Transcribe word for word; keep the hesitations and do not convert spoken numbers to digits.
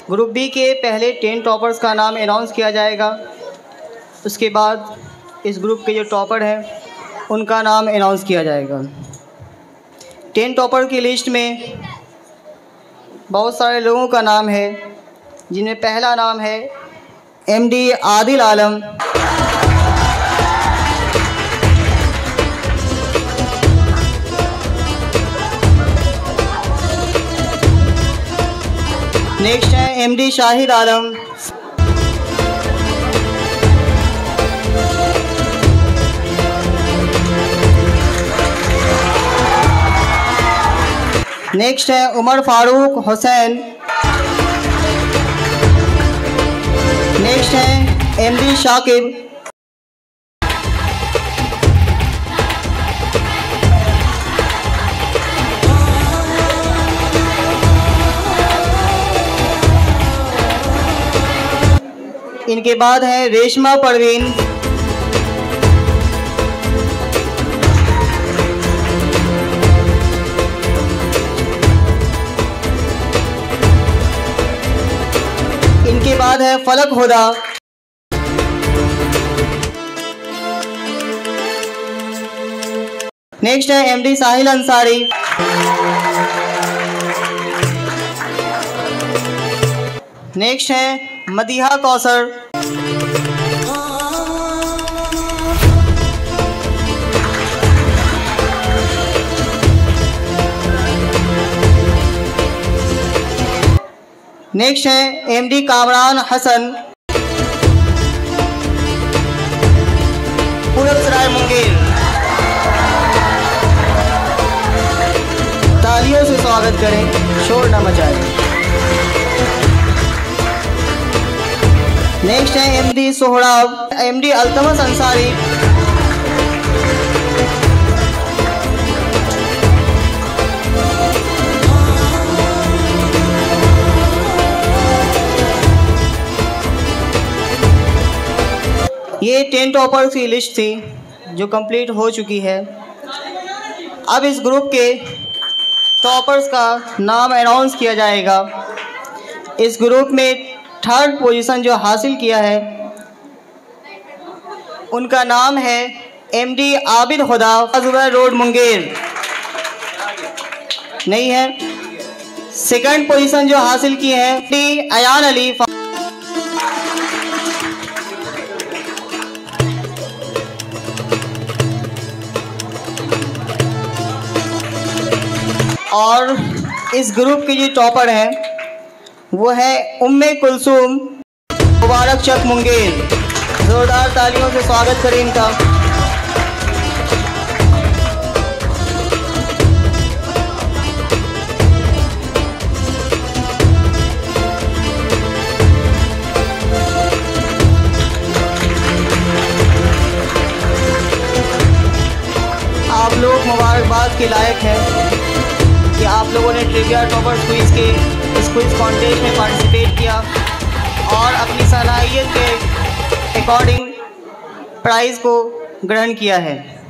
Group B के पहले ten toppers का नाम अनाउंस किया जाएगा। उसके बाद इस ग्रुप के जो टॉपर हैं उनका नाम अनाउंस किया जाएगा। टेन टॉपर की लिस्ट में बहुत सारे लोगों का नाम है, जिनमें पहला नाम है M D Adil Alam. Next है M D Shahid Alam. Next है उमर फारूक हुसैन। नेक्स्ट है एम डी शाकिब। इनके बाद है रेशमा परवीन। इनके बाद है फलक हुदा। नेक्स्ट है M D Sahil Ansari. Next है मदीहा कौसर। नेक्स्ट है एम डी कामरान हसन, पूरबसराय मुंगेर। तालियों से स्वागत करें, शोर न मचाएं। नेक्स्ट है M D Sohrab, M D Altamas Ansari. ये टेन टॉपर्स की लिस्ट थी जो कंप्लीट हो चुकी है। अब इस ग्रुप के टॉपर्स का नाम अनाउंस किया जाएगा। इस ग्रुप में थर्ड पोजीशन जो हासिल किया है उनका नाम है M D Abid Huda, Zubair road Munger. नहीं है। सेकंड पोजीशन जो हासिल की है डी अयान अली, और इस ग्रुप के जो टॉपर हैं वो है उम्मे कुलसूम, मुबारक चक मुंगेर। जोरदार तालियों से स्वागत करें इनका। आप लोग मुबारकबाद के लायक हैं कि आप लोगों ने ट्रिविया टॉपर्स क्विज के इस क्विज कॉन्टेस्ट में पार्टिसिपेट किया और अपनी सलाहियत के अकॉर्डिंग प्राइज़ को ग्रहण किया है।